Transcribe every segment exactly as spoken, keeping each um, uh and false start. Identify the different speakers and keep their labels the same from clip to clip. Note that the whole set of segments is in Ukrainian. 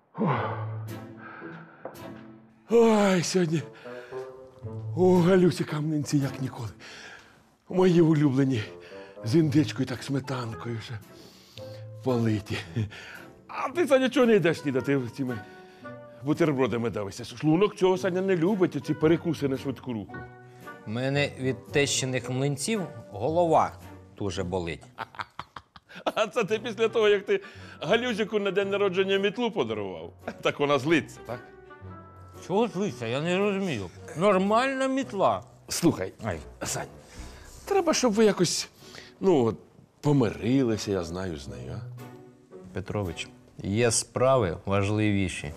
Speaker 1: Ой, сьогодні у Галюсі камнинці як ніколи. Мої улюблені з індичкою так сметанкою ще политі. А ти, Саня, чого не йдеш снідати цими бутербродами давишся? Шлунок цього, Саня, не любить, оці перекуси на швидку руку.
Speaker 2: У мене від тещиних млинців голова дуже болить.
Speaker 1: А це ти після того, як ти Галюсику на день народження мітлу подарував? Так вона злиться, так?
Speaker 2: Чого злиться? Я не розумію. Нормальна мітла.
Speaker 1: Слухай,
Speaker 2: Ай.
Speaker 1: Сань, треба, щоб ви якось, ну, от, помирилися, я знаю, з нею, а?
Speaker 2: Петрович, є справи важливіші.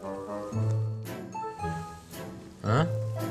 Speaker 2: А?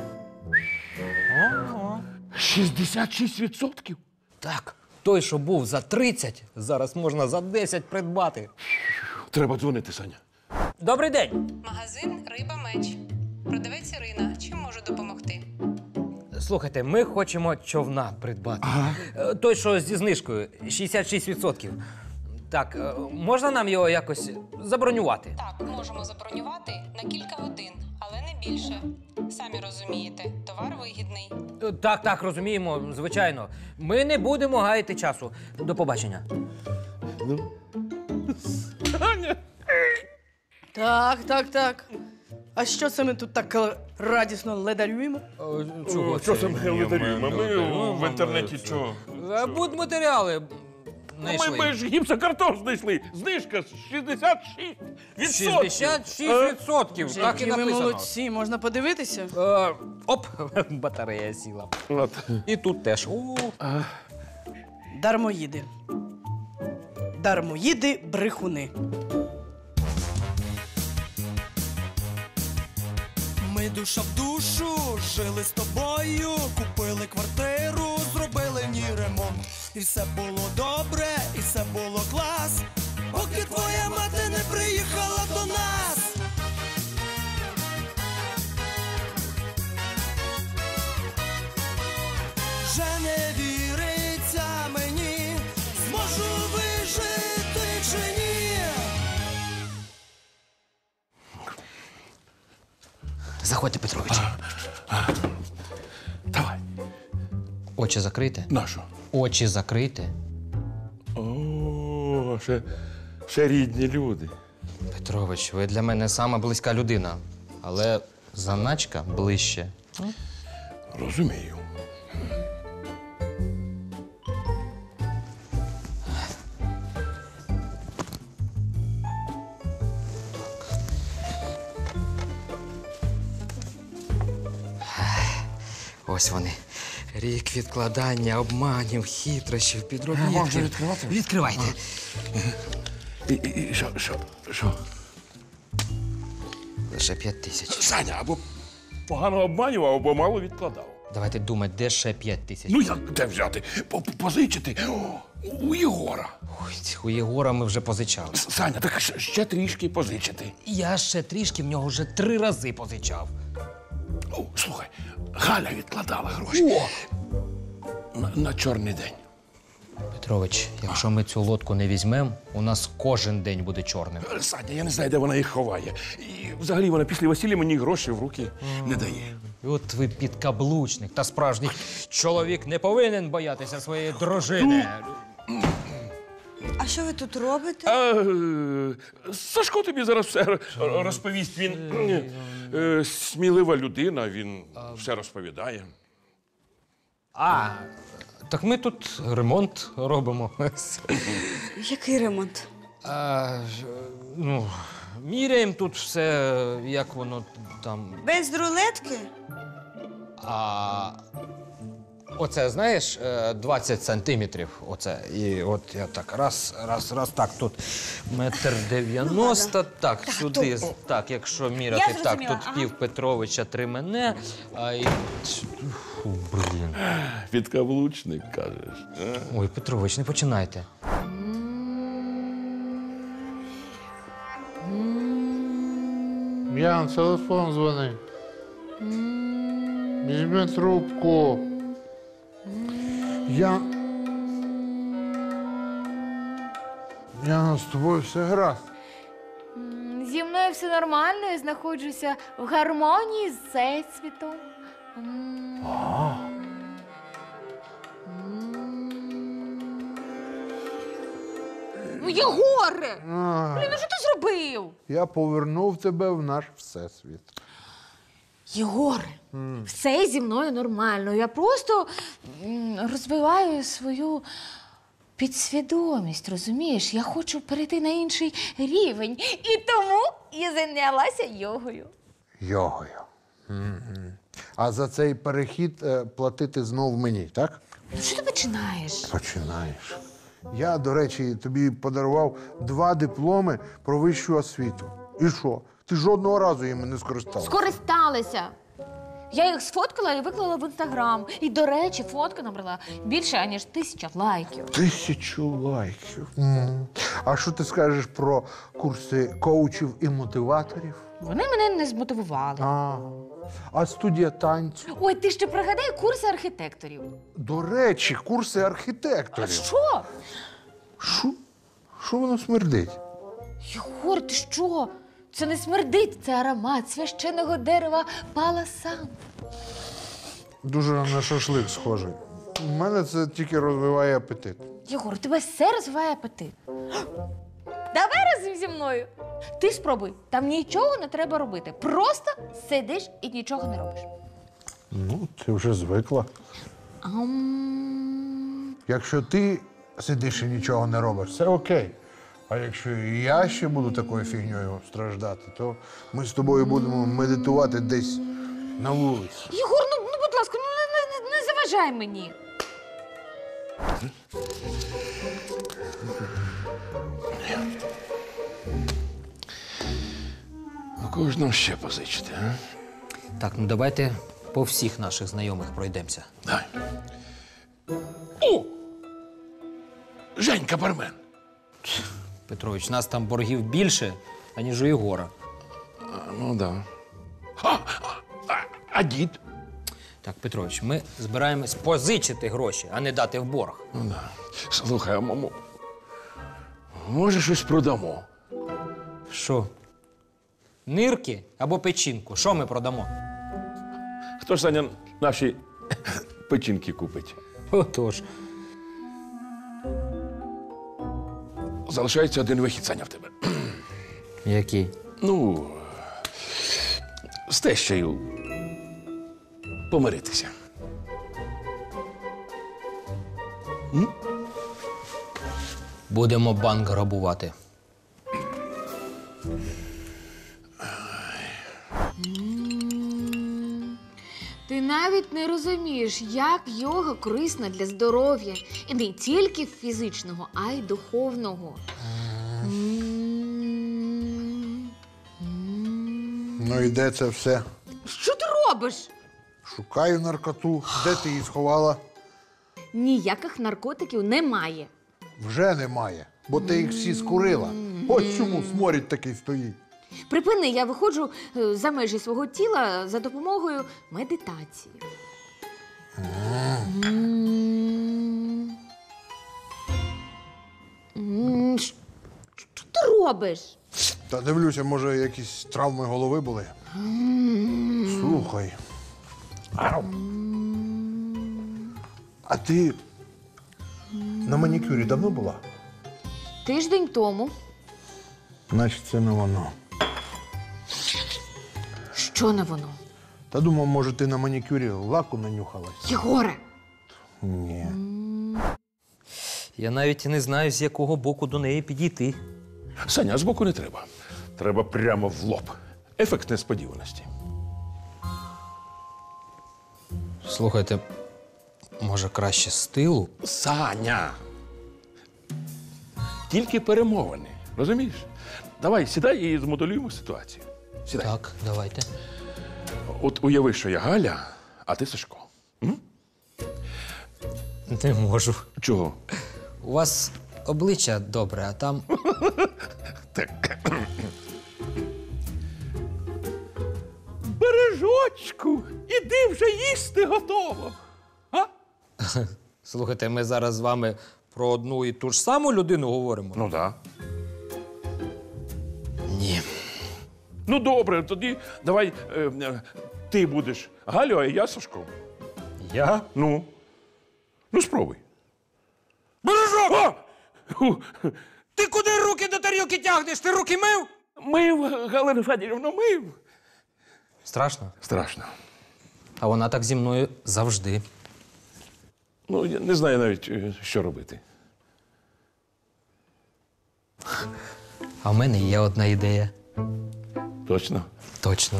Speaker 1: шістдесят шість відсотків?
Speaker 2: Так. Той, що був за тридцять, зараз можна за десять придбати.
Speaker 1: Треба дзвонити, Саня.
Speaker 2: Добрий день.
Speaker 3: Магазин «Риба Меч». Продавець Ірина. Чим можу допомогти?
Speaker 2: Слухайте, ми хочемо човна придбати. Ага. Той, що зі знижкою, шістдесят шість відсотків. Так, е, можна нам його якось забронювати?
Speaker 3: Так, можемо забронювати на кілька годин, але не більше. Самі розумієте, товар вигідний.
Speaker 2: Е, Так, так, розуміємо, звичайно. Ми не будемо гаяти часу. До побачення.
Speaker 1: Саня!
Speaker 4: Так, так, так. А що це ми тут так е, радісно ледарюємо?
Speaker 1: Чого що це ми ледарюємо? Ми в інтернеті чого?
Speaker 2: Будматеріали знайшли.
Speaker 1: Ми, ми ж гіпсокартон знайшли. Знижка шістдесят шість відсотків.
Speaker 2: шістдесят шість відсотків. Так і
Speaker 4: Які ви
Speaker 2: написано.
Speaker 4: молодці, можна подивитися?
Speaker 2: Е, Оп, батарея сіла.
Speaker 1: От.
Speaker 2: І тут теж. О,
Speaker 4: Дармоїди. Дармоїди брехуни.
Speaker 5: Ми душа в душу жили з тобою, купили квартиру, зробили в ній ремонт. І все було добре, і все було клас, поки твоя мати не приїхала до нас. Вже не віриться мені, зможу вижити чи ні.
Speaker 2: заходьте, Петрович.
Speaker 1: Давай.
Speaker 2: Очі закрийте.
Speaker 1: Нащо?
Speaker 2: Очі закрийте.
Speaker 1: О, ще, ще рідні люди.
Speaker 2: Петрович, ви для мене сама близька людина, але заначка ближче.
Speaker 1: Розумію.
Speaker 2: Ось вони. Рік відкладання, обманів, хитрощів,
Speaker 1: Можна
Speaker 2: підробітків.
Speaker 1: відкривати?
Speaker 2: Відкривайте.
Speaker 1: І, і, і що, що, що?
Speaker 2: Лише п'ять тисяч.
Speaker 1: Саня, або погано обманював, або мало відкладав.
Speaker 2: Давайте думати, де ще п'ять тисяч.
Speaker 1: Ну, як де взяти? По- Позичити? О, у Єгора.
Speaker 2: Ой, у Єгора ми вже позичали.
Speaker 1: С- Саня, так ще- ще трішки позичити.
Speaker 2: Я ще трішки в нього вже три рази позичав.
Speaker 1: О, слухай, Галя відкладала гроші. О! На, на чорний день.
Speaker 2: Петрович, якщо ми цю лодку не візьмемо, у нас кожен день буде чорним.
Speaker 1: Саня, я не знаю, де вона їх ховає. І взагалі вона після весілля мені гроші в руки не дає.
Speaker 2: І от ви підкаблучник та справжній чоловік не повинен боятися своєї дружини.
Speaker 6: А що ви тут робите?
Speaker 1: А, е, Сашко тобі зараз все р- розповість. Він е, смілива людина, він все розповідає.
Speaker 2: А, так ми тут ремонт робимо.
Speaker 6: Який ремонт?
Speaker 2: А, ну, міряємо тут все, як воно там.
Speaker 6: Без рулетки?
Speaker 2: А оце, знаєш, е, двадцять сантиметрів. Оце. І от я так раз, раз, раз, так, тут метр дев'яносто, так,
Speaker 6: Так,
Speaker 2: сюди.
Speaker 6: тут.
Speaker 2: Так, якщо міряти,
Speaker 6: Я
Speaker 2: так,
Speaker 6: зрозуміла,
Speaker 2: тут
Speaker 6: ага.
Speaker 2: пів Петровича, три мене. А і... Фу, блін.
Speaker 1: Підкаблучник, кажеш. Е?
Speaker 2: Ой, Петрович, не починайте.
Speaker 7: Ян, телефон дзвонить. Візьми трубку. Я... Яна, з тобою все гаразд.
Speaker 8: зі мною все нормально, я знаходжуся в гармонії з всесвітом. М. Ну, Єгоре!
Speaker 7: А,
Speaker 8: Блін, ну що ти зробив?
Speaker 7: я повернув тебе в наш всесвіт.
Speaker 8: Єгоре, все зі мною нормально. Я просто м, розвиваю свою підсвідомість, розумієш? Я хочу перейти на інший рівень. І тому я зайнялася йогою.
Speaker 7: Йогою. Мгм. А за цей перехід е, платити знов мені, так?
Speaker 8: Ну що ти починаєш?
Speaker 7: Починаєш. Я, до речі, тобі подарував два дипломи про вищу освіту. І що? Ти жодного разу їм не скористався.
Speaker 8: Скористалася. Я їх сфоткала і виклала в інстаграм. І, до речі, фотка набрала більше, аніж тисяча лайків.
Speaker 7: Тисячу лайків. М. А що ти скажеш про курси коучів і мотиваторів?
Speaker 8: Вони мене не змотивували.
Speaker 7: А, а студія танцю?
Speaker 8: Ой, ти ще пригадай курси архітекторів.
Speaker 7: До речі, курси
Speaker 8: А
Speaker 7: архітекторів.
Speaker 8: що?
Speaker 7: Що? Що воно смердить?
Speaker 8: Єгор, ти що? Це не смердить, це аромат священного дерева паласан.
Speaker 7: Дуже на шашлик схожий. У мене це тільки розвиває апетит.
Speaker 8: Єгор, у тебе все розвиває апетит. Давай разом зі мною. Ти спробуй, там нічого не треба робити. Просто сидиш і нічого не робиш.
Speaker 7: Ну, ти вже звикла.
Speaker 8: Ам...
Speaker 7: Якщо ти сидиш і нічого не робиш, це окей. А якщо і я ще буду такою фігньою страждати, то ми з тобою будемо медитувати десь на вулиці.
Speaker 8: Єгор, ну, ну будь ласка, ну не, не, не заважай мені.
Speaker 1: У кого ж нам ще позичити, а?
Speaker 2: Так, ну давайте по всіх наших знайомих пройдемося.
Speaker 1: Дай. О! Женька бармен.
Speaker 2: Петрович, нас там боргів більше, аніж у Єгора.
Speaker 1: А, ну да. А, а, а, а дід?
Speaker 2: Так, Петрович, ми збираємось позичити гроші, а не дати в борг.
Speaker 1: Ну да. Слухай, а мамо, може щось продамо?
Speaker 2: Що? Нирки або печінку? Що ми продамо?
Speaker 1: Хто ж, Саня, наші печінки купить?
Speaker 2: Отож.
Speaker 1: Залишається один вихід, Саня, в тебе.
Speaker 2: Який?
Speaker 1: Ну, з тещею помиритися.
Speaker 2: Будемо банк грабувати.
Speaker 8: Ти навіть не розумієш, як йога корисна для здоров'я. І не тільки фізичного, а й духовного. М.
Speaker 7: Ну і де це все?
Speaker 8: Що ти робиш?
Speaker 7: Шукаю наркоту. Де ти її сховала?
Speaker 8: Ніяких наркотиків немає.
Speaker 7: Вже немає, бо ти їх всі скурила. Ось чому сморід такий стоїть.
Speaker 8: Припини, я виходжу е, за межі свого тіла за допомогою медитації. М. М, Що ти робиш?
Speaker 7: Та дивлюся, може, якісь травми голови були. Слухай. Ау. А ти на манікюрі давно була?
Speaker 8: Тиждень тому.
Speaker 7: Значить, це не воно.
Speaker 8: Що не воно?
Speaker 7: Та думав, може, ти на манікюрі лаку нанюхалась?
Speaker 8: Єгоре!
Speaker 7: Ні.
Speaker 2: Я навіть і не знаю, з якого боку до неї підійти.
Speaker 1: Саня, збоку не треба. Треба прямо в лоб. Ефект несподіваності.
Speaker 2: Слухайте, може краще з тилу?
Speaker 1: Саня! Тільки перемовини. Розумієш? Давай, сідай і змоделюємо ситуацію. Сідай.
Speaker 2: Так, давайте.
Speaker 1: От уяви, що я Галя, а ти Сашко. М?
Speaker 2: Не можу.
Speaker 1: Чого?
Speaker 2: У вас обличчя добре, а там.
Speaker 1: Так. Бережочку, іди вже їсти готово. А?
Speaker 2: Слухайте, ми зараз з вами про одну і ту ж саму людину говоримо.
Speaker 1: Ну так. Да.
Speaker 2: Ні.
Speaker 1: Ну, добре, тоді давай е, е, ти будеш Галю, а я Сашком.
Speaker 2: Я?
Speaker 1: Ну. Ну, спробуй. Бережок!
Speaker 2: Ти куди руки до тарілки тягнеш? Ти руки мив?
Speaker 1: Мив, Галина Федорівна, мив.
Speaker 2: Страшно.
Speaker 1: Страшно.
Speaker 2: А вона так зі мною завжди.
Speaker 1: Ну, я не знаю навіть, е, що робити.
Speaker 2: А в мене є одна ідея.
Speaker 1: Точно.
Speaker 2: Точно.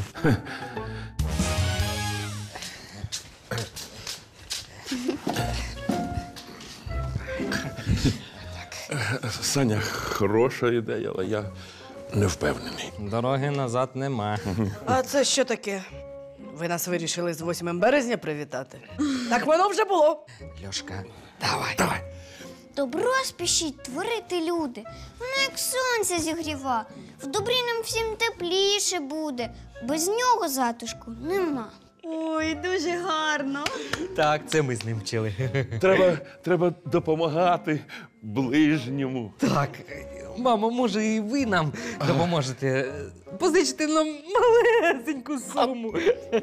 Speaker 1: Саня, хороша ідея, але я не впевнений.
Speaker 2: Дороги назад нема.
Speaker 4: А це що таке? Ви нас вирішили з восьмим березня привітати? Так воно вже було.
Speaker 2: Льошка,
Speaker 1: Давай, давай.
Speaker 9: Добро спішіть творити, люди. Воно як сонце зігріва. В добрі нам всім тепліше буде. Без нього затишку нема.
Speaker 6: Ой, дуже гарно.
Speaker 2: так, це ми з ним вчили.
Speaker 1: Треба, треба допомагати ближньому.
Speaker 2: Так, мамо, може, і ви нам допоможете позичити нам малесеньку суму.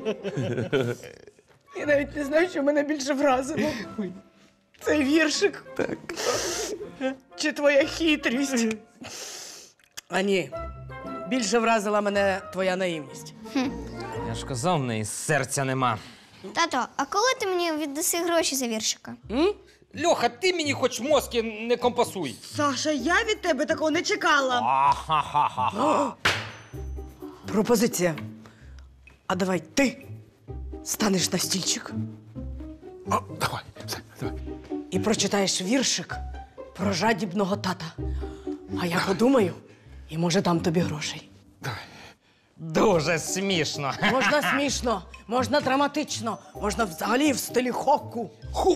Speaker 4: Я навіть не знаю, що мене більше вразило. Цей віршик.
Speaker 1: Так.
Speaker 4: Чи твоя хитрість? А ні. Більше вразила мене твоя наївність.
Speaker 2: Я ж казав, в неї серця нема.
Speaker 9: Тато, а коли ти мені віддаси гроші за віршика?
Speaker 4: М?
Speaker 2: Льоха, ти мені хоч мозки не компасуй.
Speaker 6: Саша, я від тебе такого не чекала.
Speaker 2: Ахахаха.
Speaker 4: Пропозиція. А давай ти станеш на стільчик
Speaker 1: О, давай, все, давай.
Speaker 4: і прочитаєш віршик про жадібного тата. А я подумаю і, може, дам тобі грошей.
Speaker 2: Дуже смішно.
Speaker 4: Можна смішно, можна драматично, можна взагалі в стилі хоку.
Speaker 1: Ху.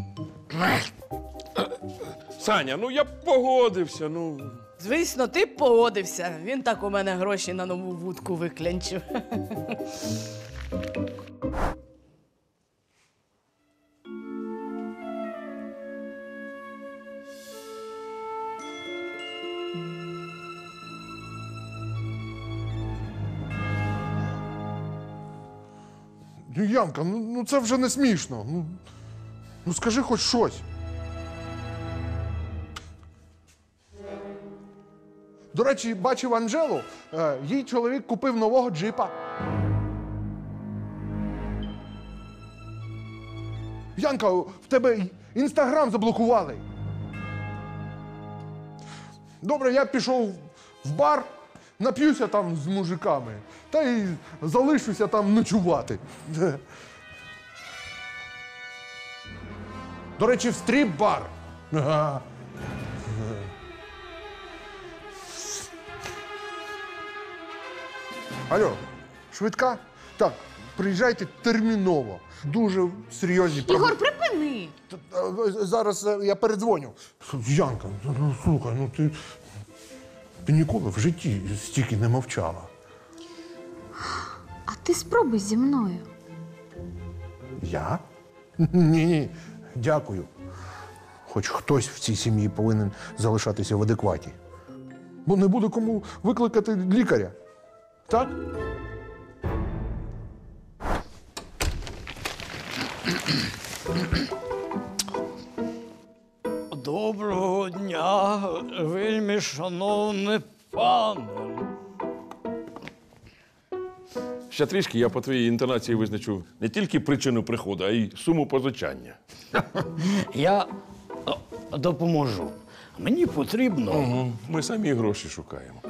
Speaker 1: Саня, ну я погодився, ну.
Speaker 4: Звісно, ти б погодився. Він так у мене гроші на нову вудку виклянчив.
Speaker 7: Ну, Янка, ну, ну це вже не смішно. Ну, ну скажи хоч щось. До речі, бачив Анжелу, е, їй чоловік купив нового джипа. Янка, в тебе інстаграм заблокували. Добре, я пішов в бар, нап'юся там з мужиками, та й залишуся там ночувати. До речі, в стріп-бар. Ага. Алло, швидка? Так, приїжджайте терміново. Дуже серйозні проблеми.
Speaker 8: Ігор, припини!
Speaker 7: Зараз е, я передзвоню. Янка, ну слухай, ну ти, ти ніколи в житті стільки не мовчала.
Speaker 8: А ти спробуй зі мною.
Speaker 7: Я? Ні, ні, дякую. Хоч хтось в цій сім'ї повинен залишатися в адекваті. Бо не буде кому викликати лікаря. Так?
Speaker 10: Доброго дня, вельми шановний пане.
Speaker 1: Ще трішки я по твоїй інтонації визначу не тільки причину приходу, а й суму позичання.
Speaker 10: Я о, допоможу. Мені потрібно.
Speaker 1: Угу. Ми самі гроші шукаємо.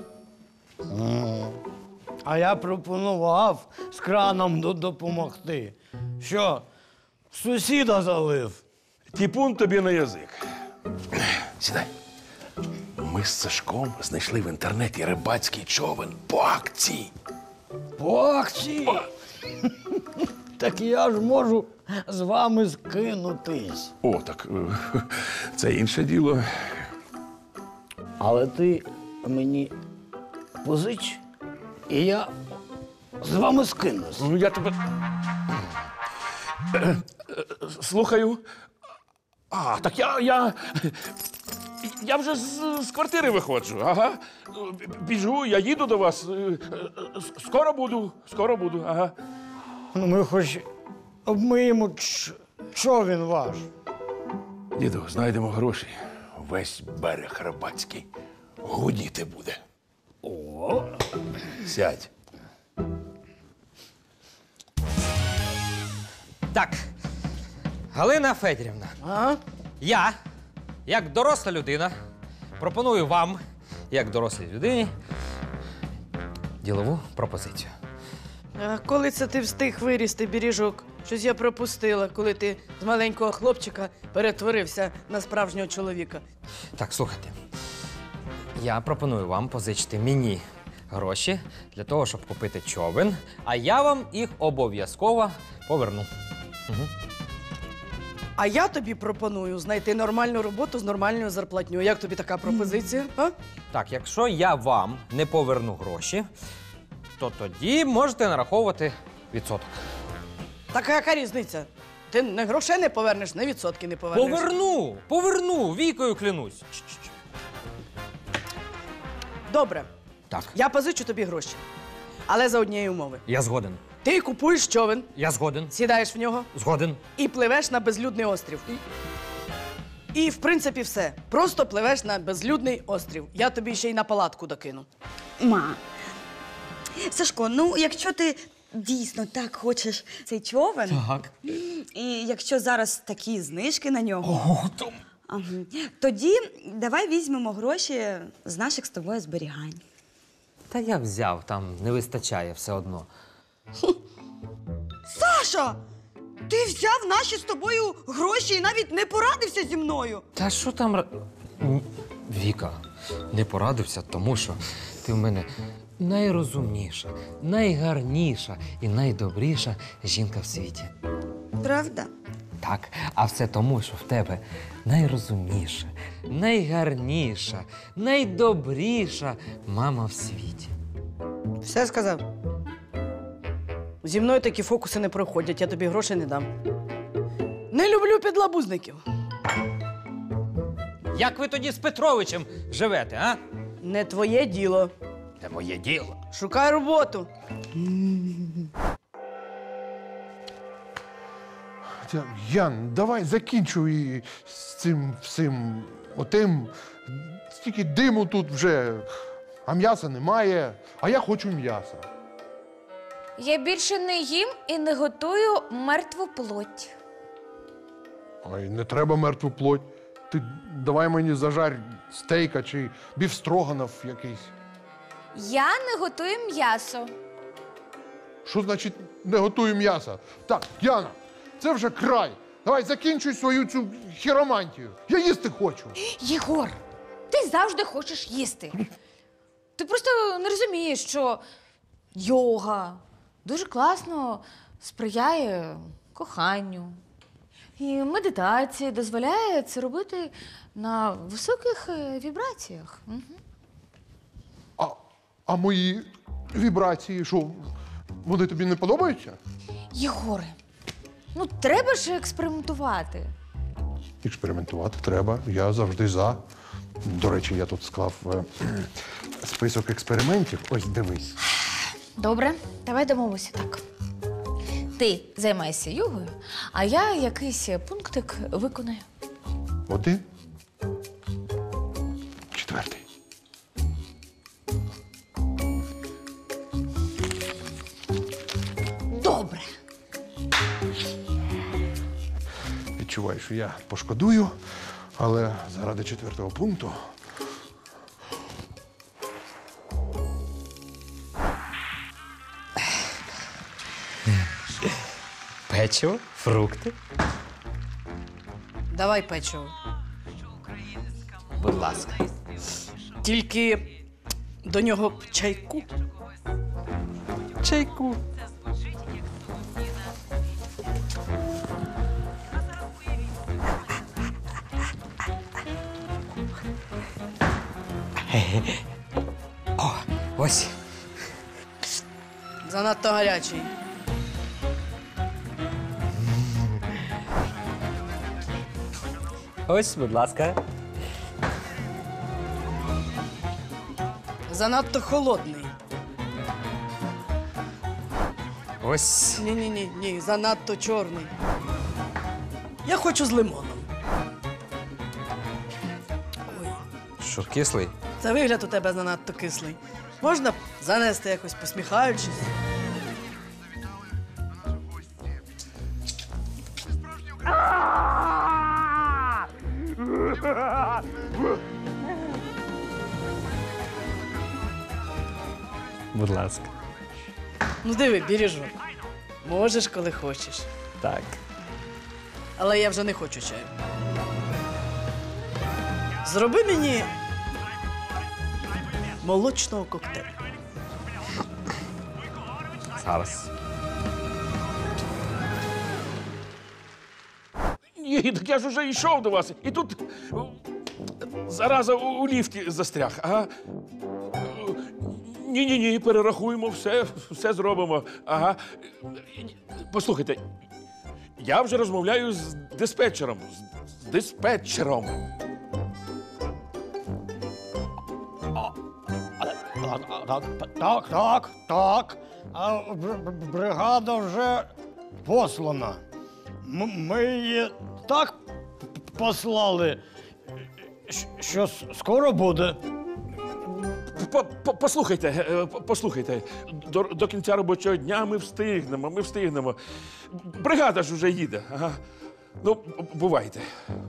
Speaker 10: А я пропонував з краном до- допомогти. Що, сусіда залив?
Speaker 1: Тіпун тобі на язик. Сідай. Ми з Сашком знайшли в інтернеті рибацький човен по акції.
Speaker 10: По акції? Так я ж можу з вами скинутись.
Speaker 1: О, так е, це інше діло.
Speaker 10: Але ти мені позич, і я з вами скинусь.
Speaker 1: Ну, я тебе. Е, е, Слухаю. А, так я. я... я вже з, з квартири виходжу. Ага. Біжу, я їду до вас. Е, е, Скоро буду, скоро буду, ага.
Speaker 10: Ну, ми хоч обмиємо ч- човен ваш.
Speaker 1: Діду, знайдемо гроші. Весь берег Рибацький гудіти буде.
Speaker 10: О,
Speaker 1: Сядь.
Speaker 2: Так, Галина Федорівна,
Speaker 4: А?
Speaker 2: я, як доросла людина, пропоную вам, як дорослій людині, ділову пропозицію.
Speaker 4: А коли це ти встиг вирісти, бережок? Щось я пропустила, коли ти з маленького хлопчика перетворився на справжнього чоловіка.
Speaker 2: Так, слухайте. Я пропоную вам позичити мені гроші для того, щоб купити човен, а я вам їх обов'язково поверну. Угу.
Speaker 4: А я тобі пропоную знайти нормальну роботу з нормальною зарплатнею. Як тобі така пропозиція? А?
Speaker 2: Так, якщо я вам не поверну гроші, то тоді можете нараховувати відсоток.
Speaker 4: Так а яка різниця? Ти не грошей не повернеш, не відсотки не повернеш.
Speaker 2: Поверну! Поверну! Вікою клянусь. Ч-ч-ч.
Speaker 4: Добре,
Speaker 2: Так,
Speaker 4: я позичу тобі гроші. Але за однієї умови.
Speaker 2: я згоден.
Speaker 4: Ти купуєш човен,
Speaker 2: Я згоден.
Speaker 4: сідаєш в нього
Speaker 2: Згоден.
Speaker 4: і пливеш на безлюдний острів. І, в принципі, все. Просто пливеш на безлюдний острів. Я тобі ще й на палатку докину.
Speaker 6: Ма. Сашко, ну якщо ти дійсно так хочеш цей човен,
Speaker 2: Так.
Speaker 6: і якщо зараз такі знижки на нього, ага, тоді давай візьмемо гроші з наших з тобою зберігань.
Speaker 2: Та я взяв, там не вистачає все одно.
Speaker 6: Саша! Ти взяв наші з тобою гроші і навіть не порадився зі мною.
Speaker 2: Та що там. ра- М, Віка, не порадився, тому що ти в мене найрозумніша, найгарніша і найдобріша жінка в світі.
Speaker 6: Правда?
Speaker 2: Так, а все тому, що в тебе найрозумніша, найгарніша, найдобріша мама в світі.
Speaker 4: Все сказав? Зі мною такі фокуси не проходять, я тобі грошей не дам. Не люблю підлабузників.
Speaker 2: Як ви тоді з Петровичем живете, а?
Speaker 4: Не твоє діло.
Speaker 2: Це моє діло.
Speaker 4: Шукай роботу.
Speaker 7: Тя- Ян, давай закінчуй з цим всім отим. Стільки диму тут вже, а м'яса немає, а я хочу м'яса.
Speaker 8: Я більше не їм і не готую мертву плоть.
Speaker 7: Ой, не треба мертву плоть. Ти давай мені зажарь стейка чи бівстроганов якийсь.
Speaker 8: Я не готую м'ясо.
Speaker 7: Що значить не готую м'яса? Так, Яна, це вже край. Давай закінчуй свою цю хіромантію. Я їсти хочу.
Speaker 8: Єгор, ти завжди хочеш їсти. Ти просто не розумієш, що йога дуже класно сприяє коханню. І медитація дозволяє це робити на високих е, вібраціях. Мгм.
Speaker 7: А, а мої вібрації, що, вони тобі не подобаються?
Speaker 8: Єгоре, ну треба ж експериментувати.
Speaker 7: Експериментувати треба. Я завжди за. До речі, я тут склав е, список експериментів. Ось дивись.
Speaker 8: Добре, давай домовимося так. Ти займайся йогою, а я якийсь пунктик виконаю.
Speaker 7: Один. Четвертий.
Speaker 8: Добре.
Speaker 7: Відчуваю, що я пошкодую, але заради четвертого пункту.
Speaker 2: Печиво, фрукти.
Speaker 4: Давай печиво.
Speaker 2: Будь ласка.
Speaker 4: Тільки до нього чайку.
Speaker 2: Чайку. О, ось.
Speaker 4: Занадто гарячий.
Speaker 2: Ось, будь ласка.
Speaker 4: занадто холодний.
Speaker 2: Ось.
Speaker 4: Ні-ні-ні, ні, занадто чорний. Я хочу з лимоном. Ой,
Speaker 2: Що, кислий?
Speaker 4: це вигляд у тебе занадто кислий. Можна занести якось посміхаючись?
Speaker 2: Будь ласка.
Speaker 4: Ну диви, бережок. Можеш, коли хочеш.
Speaker 2: Так.
Speaker 4: Але я вже не хочу чаю. Зроби мені молочного коктейлю.
Speaker 2: Зараз.
Speaker 1: Ні, так я ж уже йшов до вас. І тут о, зараза у, у ліфті застряг. Ага. Ні-ні-ні, перерахуємо, все, все зробимо. Ага. Послухайте, я вже розмовляю з диспетчером. З, з диспетчером.
Speaker 10: Так, так, так. А бр- бр- бригада вже послана. М- Ми її так п- послали, щ- що с- скоро буде.
Speaker 1: По- по- Послухайте, е, по- послухайте. До, до кінця робочого дня ми встигнемо, ми встигнемо. Бригада ж уже їде. Ага. Ну, б- бувайте.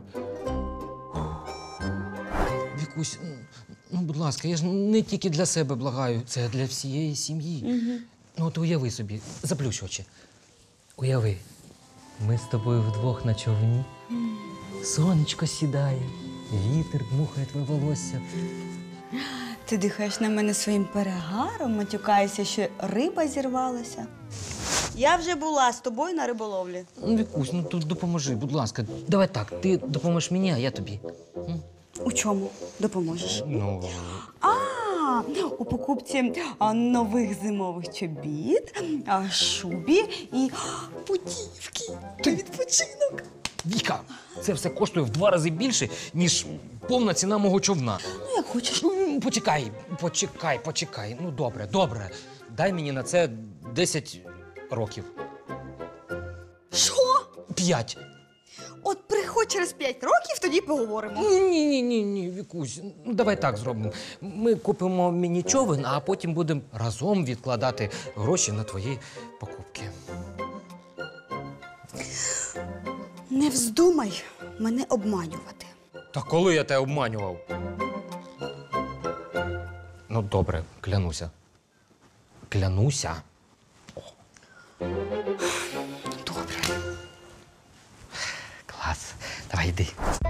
Speaker 2: Вікусь, ну, будь ласка, я ж не тільки для себе благаю, це для всієї сім'ї. Угу. Ну, от уяви собі, заплющ очі. Уяви, ми з тобою вдвох на човні, сонечко сідає, вітер дмухає твоє волосся.
Speaker 6: Ти дихаєш на мене своїм перегаром, матюкаєшся, що риба зірвалася. Я вже була з тобою на риболовлі.
Speaker 2: Ну, Вікусь, ну тут допоможи, будь ласка. Давай так, ти допоможеш мені, а я тобі.
Speaker 6: У чому допоможеш?
Speaker 2: Ну,
Speaker 6: А, у покупці а, нових зимових чобіт, а, шубі і а, путівки на відпочинок.
Speaker 2: Віка, це все коштує в два рази більше, ніж повна ціна мого човна.
Speaker 6: Ну, як хочеш.
Speaker 2: Ну, почекай, почекай, почекай. Ну, добре, добре. Дай мені на це десять років.
Speaker 6: Що?
Speaker 2: П'ять.
Speaker 6: От приходь через п'ять років, тоді поговоримо.
Speaker 2: Ні, ні, ні, ні, Вікусь. Ну, давай так зробимо. Ми купимо міні-човен, а потім будемо разом відкладати гроші на твої покупки.
Speaker 6: Не вздумай мене обманювати.
Speaker 2: Та коли я тебе обманював? Ну, добре, клянуся. Клянуся.
Speaker 6: Добре.
Speaker 2: Клас. Давай йди.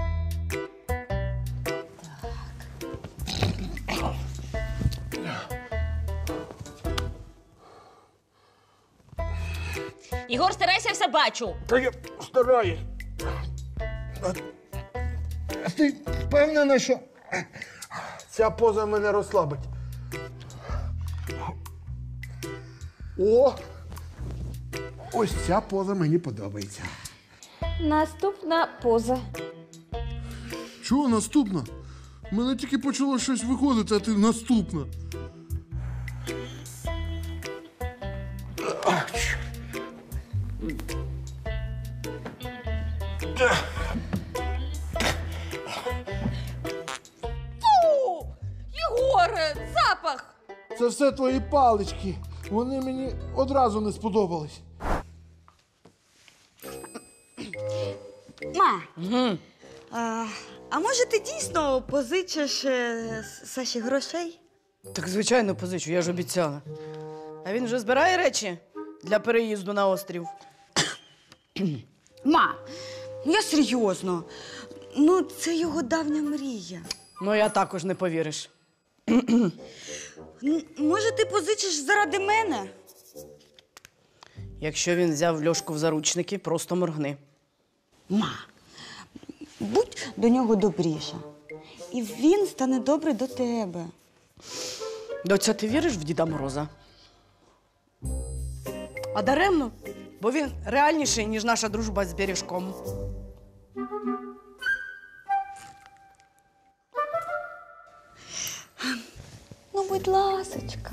Speaker 8: Ігор, старайся, все бачу.
Speaker 1: Та я стараю.
Speaker 7: А ти впевнена, що ця поза мене розслабить? О! Ось ця поза мені подобається.
Speaker 9: Наступна поза.
Speaker 7: Чого наступна? У мене тільки почало щось виходити, а ти наступна.
Speaker 8: Єгоре, запах!
Speaker 7: Це все твої палички. Вони мені одразу не сподобались.
Speaker 6: Ма, а, а може ти дійсно позичиш е, Саші грошей?
Speaker 4: Так, звичайно, позичу, я ж обіцяла. А він вже збирає речі для переїзду на острів.
Speaker 6: Ма, ну я серйозно. Ну, це його давня мрія.
Speaker 4: Ну, я також не повіриш.
Speaker 6: М, Може, ти позичиш заради мене?
Speaker 4: Якщо він взяв Льошку в заручники, просто моргни.
Speaker 6: Ма, будь до нього добріша. І він стане добрий до тебе.
Speaker 4: Доця, ти віриш в Діда Мороза? А даремно, бо він реальніший, ніж наша дружба з Бережком.
Speaker 6: Ну,
Speaker 8: Ну, будь ласочка.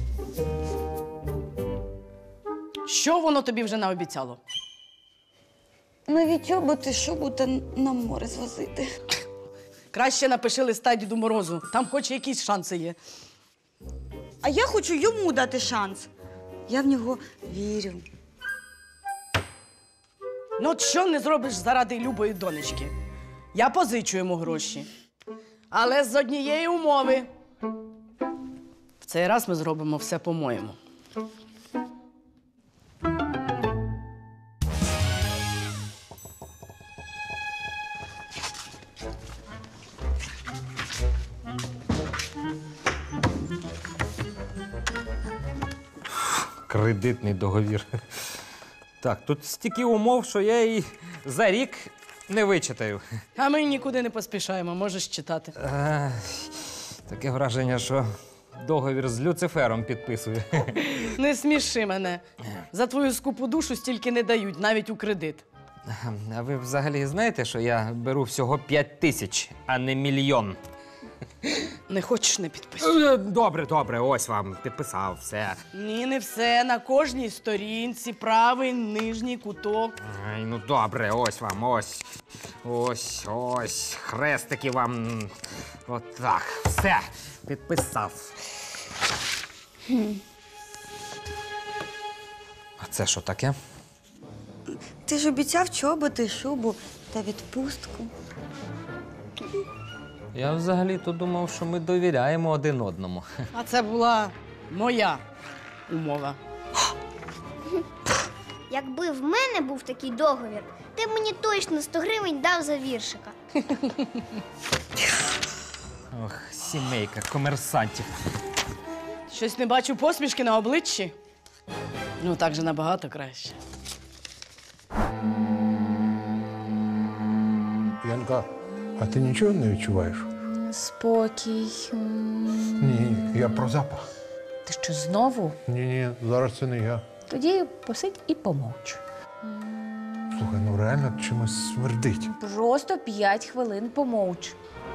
Speaker 4: Що воно тобі вже наобіцяло?
Speaker 6: Нові чоботи, шубу на море звозити.
Speaker 4: Краще напиши листа Діду Морозу, там хоч якісь шанси є.
Speaker 6: А я хочу йому дати шанс. Я в нього вірю.
Speaker 4: Ну, от що не зробиш заради любої донечки? Я позичу йому гроші. Але з однієї умови. В цей раз ми зробимо все по-моєму.
Speaker 2: Кредитний договір. Так, тут стільки умов, що я і за рік не вичитаю.
Speaker 4: А ми нікуди не поспішаємо, можеш читати.
Speaker 2: Е, Таке враження, що договір з Люцифером підписую.
Speaker 4: Не сміши мене. За твою скупу душу стільки не дають, навіть у кредит.
Speaker 2: А ви взагалі знаєте, що я беру всього п'ять тисяч, а не мільйон?
Speaker 4: Не хочеш, не підписуй.
Speaker 2: Е, Добре, добре, ось вам підписав все.
Speaker 4: Ні, не все. На кожній сторінці правий нижній куток.
Speaker 2: Ай, ну добре, ось вам, ось. Ось, ось. Хрестики вам. Отак. Все. Підписав. А це що таке?
Speaker 6: Ти ж обіцяв чоботи, шубу та відпустку.
Speaker 2: Я взагалі-то думав, що ми довіряємо один одному.
Speaker 4: А це була моя умова.
Speaker 9: Якби в мене був такий договір, ти б мені точно сто гривень дав за віршика.
Speaker 2: Ох, сімейка комерсантів.
Speaker 4: Щось не бачу посмішки на обличчі. Ну, так же набагато краще.
Speaker 7: Янка, а ти нічого не відчуваєш?
Speaker 8: Спокій.
Speaker 7: Ні, я про запах.
Speaker 8: Ти що, знову?
Speaker 7: Ні, ні, зараз це не я.
Speaker 8: Тоді посидь і помовч.
Speaker 7: Слухай, ну реально чимось смердить.
Speaker 8: Просто п'ять хвилин помовч.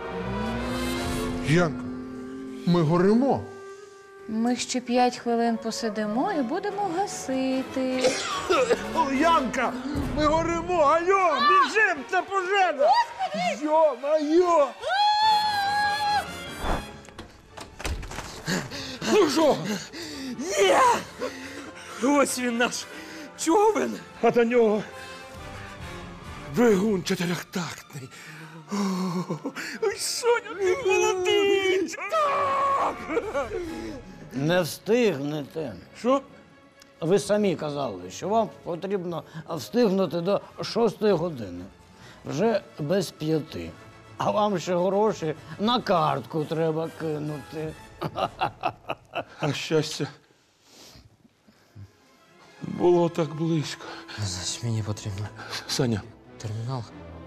Speaker 7: Янка, ми горимо.
Speaker 8: Ми ще п'ять хвилин посидимо і будемо гасити.
Speaker 1: Янка, ми горимо, алло, біжим, це пожежа! Йо-майо! Ну що? Є! Ось він наш човен, а до нього двигун чотирьохтактний. О, ой, Соня, ти молодий! Так!
Speaker 10: Не встигнете.
Speaker 1: Що?
Speaker 10: Ви самі казали, що вам потрібно встигнути до шостої години. Вже без п'яти. А вам ще гроші на картку треба кинути.
Speaker 1: А щастя було так близько.
Speaker 2: Значить, мені потрібно
Speaker 1: Саня,
Speaker 2: термінал.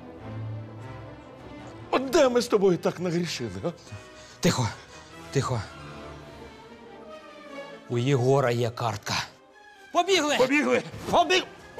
Speaker 1: от де ми з тобою так нагрішили, а?
Speaker 2: Тихо, тихо. У Єгора є картка. Побігли!
Speaker 1: Побігли!
Speaker 2: Побіг!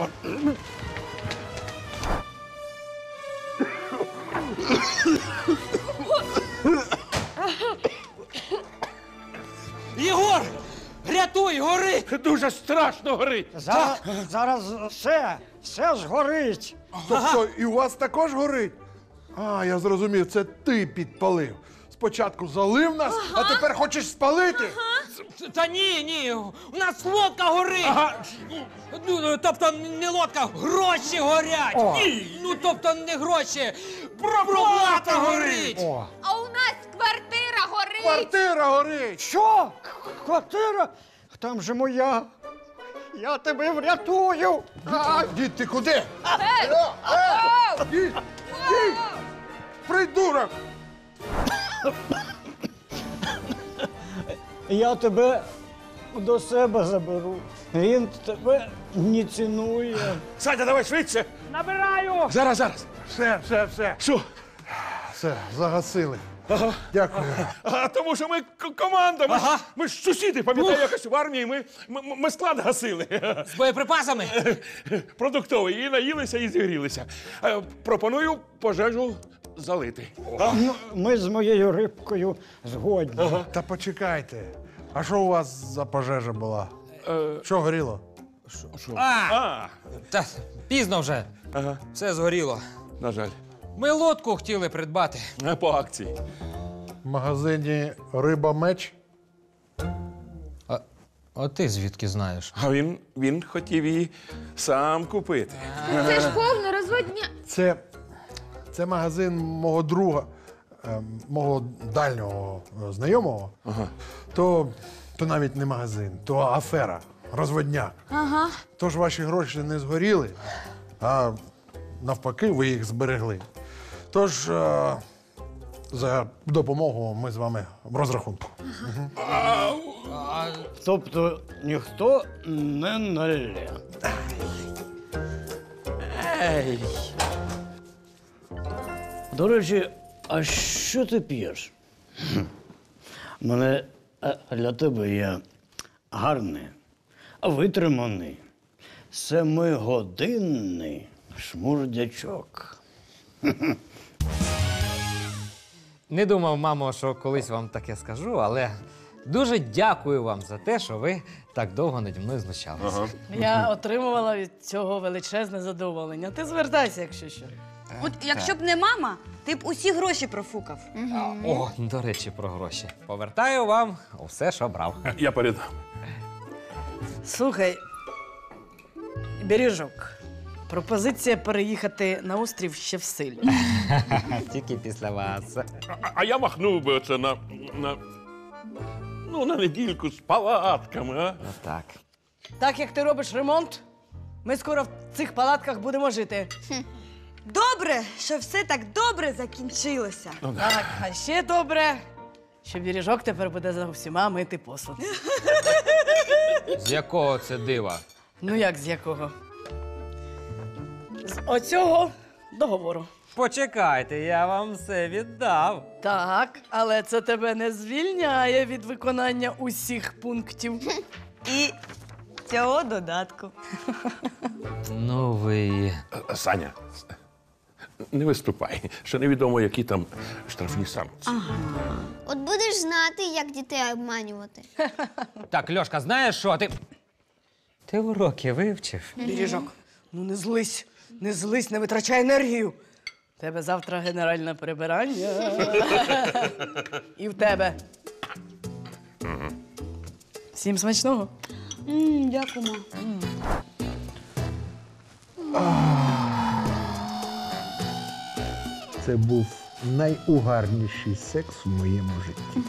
Speaker 2: Єгор! Рятуй, гори!
Speaker 1: Дуже страшно горить.
Speaker 10: Зараз, зараз все, все згорить.
Speaker 7: Тобто і у вас також горить? А, я зрозумів, це ти підпалив. Спочатку залив нас, а тепер хочеш спалити?
Speaker 2: Та ні, ні, у нас лодка горить!
Speaker 1: Ага.
Speaker 2: Ну, тобто не лодка, гроші горять!
Speaker 10: О.
Speaker 2: Ні, ну тобто не гроші, проплата горить!
Speaker 10: О.
Speaker 8: А у нас квартира горить!
Speaker 7: Квартира горить!
Speaker 10: Що? Квартира? Там же моя. Я тебе врятую.
Speaker 7: А, дід, ти куди? Е, е, Дід, дід, придурок!
Speaker 10: Я тебе до себе заберу. Він тебе не цінує.
Speaker 1: Саня, давай швидше.
Speaker 2: Набираю!
Speaker 1: Зараз, зараз.
Speaker 7: Все, все, все.
Speaker 1: Що?
Speaker 7: Все, загасили.
Speaker 1: Ага.
Speaker 7: Дякую.
Speaker 1: А тому що ми к- команда, ми, ж,
Speaker 2: Ага.
Speaker 1: ми ж сусіди, пам'ятаю, якось в армії ми, ми, ми склад гасили.
Speaker 2: З боєприпасами?
Speaker 1: Продуктовий. І наїлися, і зігрілися. Е, Пропоную пожежу залити.
Speaker 10: Ну, ми з моєю рибкою згодні.
Speaker 7: Та почекайте. А що у вас за пожежа була? Що горіло?
Speaker 2: А, та пізно вже.
Speaker 1: Ага,
Speaker 2: Все згоріло.
Speaker 1: на жаль.
Speaker 2: Ми лодку хотіли придбати.
Speaker 1: А по акції.
Speaker 7: В магазині Риба Меч.
Speaker 2: А, а ти звідки знаєш?
Speaker 1: А він, він хотів її сам купити.
Speaker 8: Це ж повно розводня.
Speaker 7: Це, це магазин мого друга, е, мого дальнього е, знайомого.
Speaker 1: Ага.
Speaker 7: То, то навіть не магазин, то афера, розводняк.
Speaker 8: Ага.
Speaker 7: Тож ваші гроші не згоріли, а навпаки, ви їх зберегли. Тож е, за допомогу ми з вами в розрахунку.
Speaker 10: Тобто ніхто не налє.
Speaker 1: Ей!
Speaker 10: До речі, а що ти п'єш? У мене е, для тебе є гарний, витриманий, семигодинний шмурдячок.
Speaker 2: Не думав, мамо, що колись вам таке скажу, але дуже дякую вам за те, що ви так довго наді мною знущалися.
Speaker 4: Я отримувала від цього величезне задоволення. Ти звертайся, якщо що.
Speaker 6: От якщо б не мама, ти б усі гроші профукав.
Speaker 2: О, до речі, про гроші. Повертаю вам усе, що брав.
Speaker 1: Я передам.
Speaker 4: Слухай, Бережок, пропозиція переїхати на острів ще в силі.
Speaker 2: Тільки після вас.
Speaker 1: А, а я махнув би оце на, на, ну, на недільку з палатками, а?
Speaker 2: Так.
Speaker 4: Так як ти робиш ремонт, ми скоро в цих палатках будемо жити.
Speaker 6: Добре, що все так добре закінчилося.
Speaker 4: Так, а ще добре, що Бережок тепер буде за всіма мити посуд.
Speaker 2: З якого це дива?
Speaker 4: Ну як з якого? З оцього договору.
Speaker 2: Почекайте, я вам все віддав.
Speaker 4: Так, але це тебе не звільняє від виконання усіх пунктів.
Speaker 6: І цього додатку.
Speaker 2: Ну ви.
Speaker 1: Саня, не виступай. Ще невідомо, які там штрафні санкції.
Speaker 9: От будеш знати, як дітей обманювати.
Speaker 2: Так, Льошка, знаєш що? Ти. Ти уроки вивчив?
Speaker 4: Бережок, ну не злись, не злись, не витрачай енергію. В тебе завтра генеральне прибирання. І в тебе. Всім смачного.
Speaker 6: М, Дякую, ма.
Speaker 7: Це був найугарніший секс у моєму житті.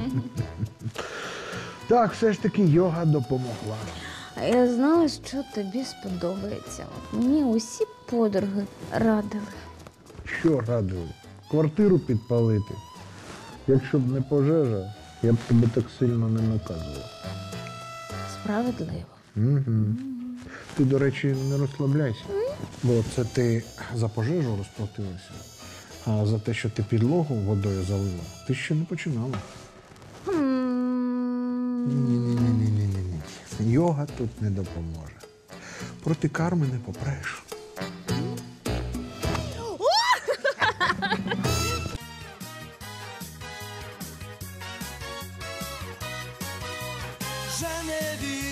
Speaker 7: Так, все ж таки йога допомогла.
Speaker 8: А я знала, що тобі сподобається. Мені усі подруги радили.
Speaker 7: Що радили? Квартиру підпалити. Якщо б не пожежа, я б тебе так сильно не наказував.
Speaker 8: Справедливо.
Speaker 7: Угу. Ти, до речі, не розслабляйся. Бо це ти за пожежу розплатилася, а за те, що ти підлогу водою залила, ти ще не починала. Ні-ні-ні-ні-ні. Йога тут не допоможе. Проти карми не попреш.
Speaker 5: Вже не вірю.